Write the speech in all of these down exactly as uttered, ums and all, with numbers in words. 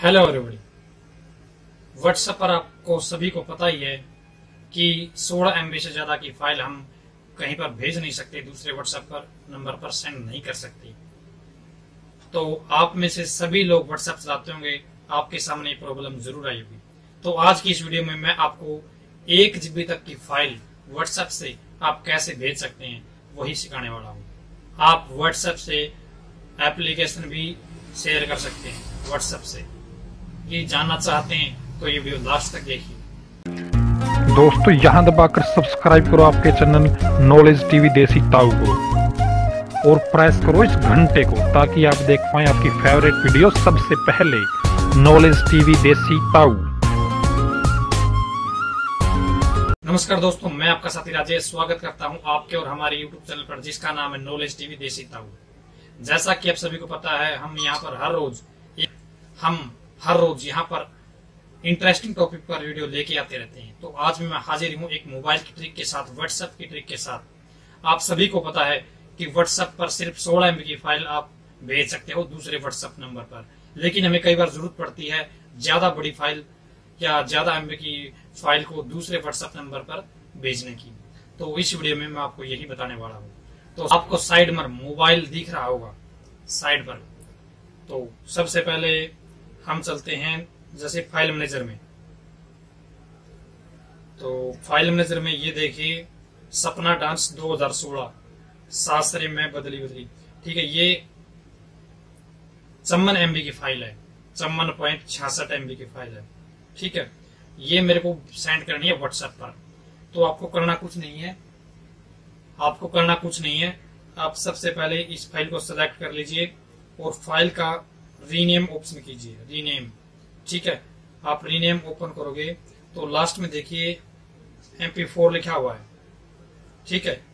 Hello everybody. WhatsApp पर आपको सभी को पता ही है कि सोलह एमबी से ज्यादा की फाइल हम कहीं पर भेज नहीं सकते, दूसरे व्हाट्सएप पर नंबर पर सेंड नहीं कर सकते। तो आप में से सभी लोग व्हाट्सएप चलाते होंगे, आपके सामने ये प्रॉब्लम जरूर आई होगी। तो आज की इस वीडियो में मैं आपको एक जीबी तक की फाइल व्हाट्सएप से आप कैसे भेज सकते हैं वही सिखाने वाला हूँ। आप व्हाट्सएप से एप्लीकेशन भी शेयर कर सकते हैं व्हाट्सएप से। ये जानना चाहते हैं तो ये वीडियो लास्ट तक देखिए। दोस्तों यहाँ दबाकर सब्सक्राइब करो आपके चैनल नॉलेज टीवी देसी ताऊ को और प्रेस करो इस घंटे को ताकि आप देख पाए आपकी फेवरेट वीडियो सबसे पहले। नॉलेज टीवी देसी ताऊ। नमस्कार दोस्तों, मैं आपका साथी राजेश स्वागत करता हूं आपके और हमारे यूट्यूब चैनल पर जिसका नाम है नॉलेज टीवी देसी ताऊ। जैसा कि आप सभी को पता है, हम यहाँ पर हर रोज हम हर रोज यहाँ पर इंटरेस्टिंग टॉपिक पर वीडियो लेके आते रहते हैं। तो आज मैं हाजिर हूँ एक मोबाइल की ट्रिक के साथ, व्हाट्सएप की ट्रिक के साथ। आप सभी को पता है कि व्हाट्सएप पर सिर्फ सोलह एमबी की फाइल आप भेज सकते हो दूसरे व्हाट्सएप नंबर पर, लेकिन हमें कई बार जरूरत पड़ती है ज्यादा बड़ी फाइल या ज्यादा एमबी की फाइल को दूसरे व्हाट्सएप नंबर पर भेजने की। तो इस वीडियो में मैं आपको यही बताने वाला हूँ। तो आपको साइड में मोबाइल दिख रहा होगा साइड पर। तो सबसे पहले हम चलते हैं जैसे फाइल मैनेजर में। तो फाइल मैनेजर में ये देखिए सपना डांस दो हज़ार सोलह सासरे में बदली बदली, ठीक है। ये चौवन एमबी की फाइल है, चौवन पॉइंट छियासठ एमबी की फाइल है, ठीक है। ये मेरे को सेंड करनी है व्हाट्सएप पर। तो आपको करना कुछ नहीं है, आपको करना कुछ नहीं है। आप सबसे पहले इस फाइल को सिलेक्ट कर लीजिए और फाइल का रीनेम ऑप्शन कीजिए, रीनेम, ठीक है। आप रीनेम ओपन करोगे तो लास्ट में देखिए एम पी फोर लिखा हुआ है, ठीक है।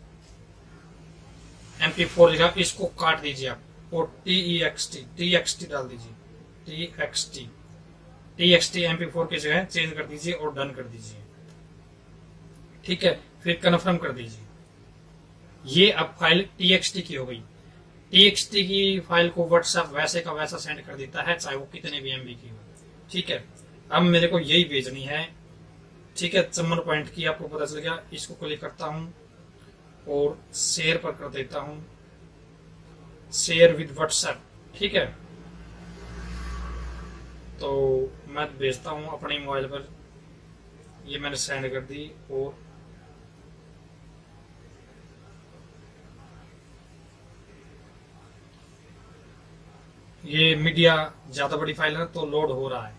एम पी फोर लिखा, इसको काट दीजिए आप और T E X T T X T डाल दीजिए, T X T T X T M P four की जगह चेंज कर दीजिए और डन कर दीजिए, ठीक है। फिर कन्फर्म कर दीजिए। ये अब फाइल टी एक्स टी की हो गई। टी एक्स टी की फाइल को व्हाट्सएप वैसे का वैसा सेंड कर देता है, चाहे वो कितने भी एमबी की हो, ठीक है। अब मेरे को यही भेजनी है, ठीक है। चौवन पॉइंट की आपको पता चल गया। इसको क्लिक करता हूं और शेयर पर कर देता हूं, शेयर विद व्हाट्सएप, ठीक है। तो मैं भेजता हूं अपने मोबाइल पर। ये मैंने सेंड कर दी और ये मीडिया ज्यादा बड़ी फाइल है तो लोड हो रहा है।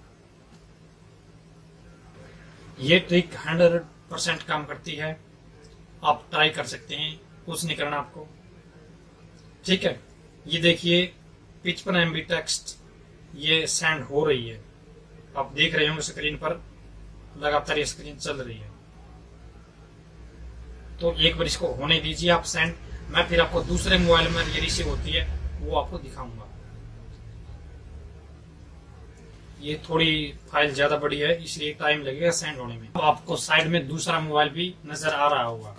ये ट्रिक हंड्रेड परसेंट काम करती है, आप ट्राई कर सकते हैं, कुछ नहीं करना आपको, ठीक है। ये देखिए पचपन एमबी टेक्स्ट ये सेंड हो रही है, आप देख रहे होंगे स्क्रीन पर, लगातार ये स्क्रीन चल रही है। तो एक बार इसको होने दीजिए आप सेंड। मैं फिर आपको दूसरे मोबाइल में ये रिसीव होती है वो आपको दिखाऊंगा। ये थोड़ी फाइल ज्यादा बड़ी है इसलिए टाइम लगेगा सेंड होने में। अब आपको साइड में दूसरा मोबाइल भी नजर आ रहा होगा।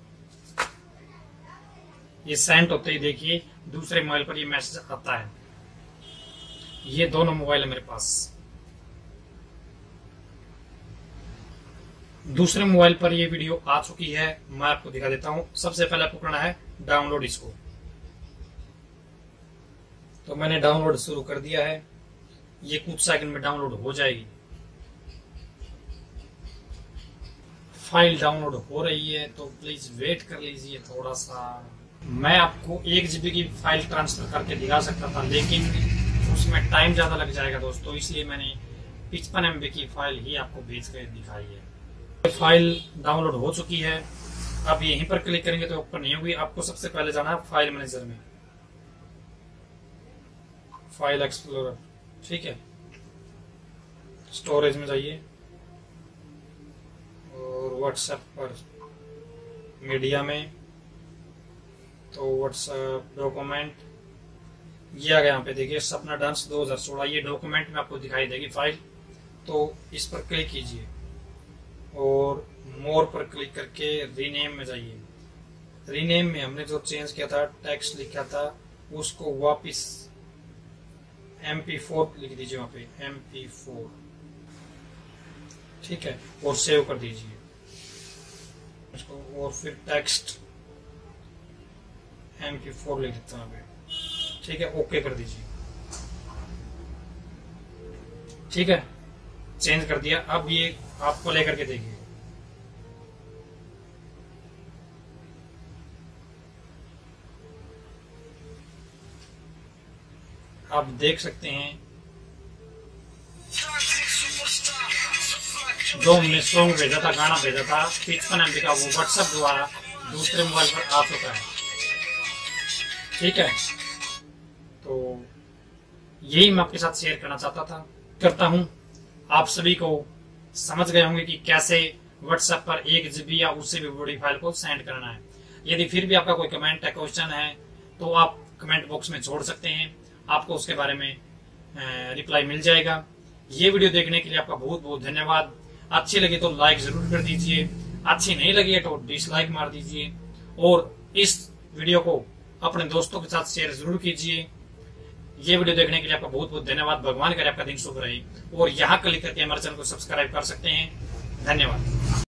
ये सेंड होते ही देखिए दूसरे मोबाइल पर ये मैसेज आता है। ये दोनों मोबाइल है मेरे पास। दूसरे मोबाइल पर ये वीडियो आ चुकी है, मैं आपको दिखा देता हूं। सबसे पहले आपको करना है डाउनलोड इसको। तो मैंने डाउनलोड शुरू कर दिया है, ये कुछ सेकंड में डाउनलोड हो जाएगी। फाइल डाउनलोड हो रही है तो प्लीज वेट कर लीजिए थोड़ा सा। मैं आपको एक जीबी की फाइल ट्रांसफर करके दिखा सकता था, लेकिन उसमें टाइम ज्यादा लग जाएगा दोस्तों, इसलिए मैंने पचपन एमबी की फाइल ही आपको भेज कर दिखाई है। फाइल डाउनलोड हो चुकी है। अब यहीं पर क्लिक करेंगे तो ओपन नहीं होगी। आपको सबसे पहले जाना है फाइल मैनेजर में, फाइल एक्सप्लोरर, ठीक है। स्टोरेज में जाइए और व्हाट्सएप पर मीडिया में, तो व्हाट्सएप डॉक्यूमेंट ये आ गया। यहाँ पे देखिए सपना डांस दो हज़ार सोलह, ये डॉक्यूमेंट में आपको दिखाई देगी फाइल। तो इस पर क्लिक कीजिए और मोर पर क्लिक करके रीनेम में जाइए। रीनेम में हमने जो चेंज किया था, टेक्स्ट लिखा था, उसको वापस एम पी फोर लिख दीजिए वहां पे, एम पी फोर, ठीक है, और सेव कर दीजिए इसको। और फिर टेक्स्ट एम पी फोर लिख देता हूं, ठीक है, ओके कर दीजिए, ठीक है, चेंज कर दिया। अब ये आपको लेकर के देखिए, आप देख सकते हैं जो हमने सॉन्ग भेजा था, गाना भेजा था पचपन एम बी का, वो व्हाट्सएप द्वारा दूसरे मोबाइल पर आ चुका है, ठीक है। तो यही मैं आपके साथ शेयर करना चाहता था, करता हूं। आप सभी को समझ गए होंगे कि कैसे व्हाट्सएप पर एक जीबी या उससे भी बड़ी फाइल को सेंड करना है। यदि फिर भी आपका कोई कमेंट है, क्वेश्चन है, तो आप कमेंट बॉक्स में छोड़ सकते हैं, आपको उसके बारे में रिप्लाई मिल जाएगा। ये वीडियो देखने के लिए आपका बहुत बहुत धन्यवाद। अच्छी लगी तो लाइक जरूर कर दीजिए, अच्छी नहीं लगी है तो डिसलाइक मार दीजिए, और इस वीडियो को अपने दोस्तों के साथ शेयर जरूर कीजिए। ये वीडियो देखने के लिए आपका बहुत बहुत धन्यवाद। भगवान करे आपका दिन शुभ रहे, और यहाँ क्लिक करके हमारे चैनल को सब्सक्राइब कर सकते हैं। धन्यवाद।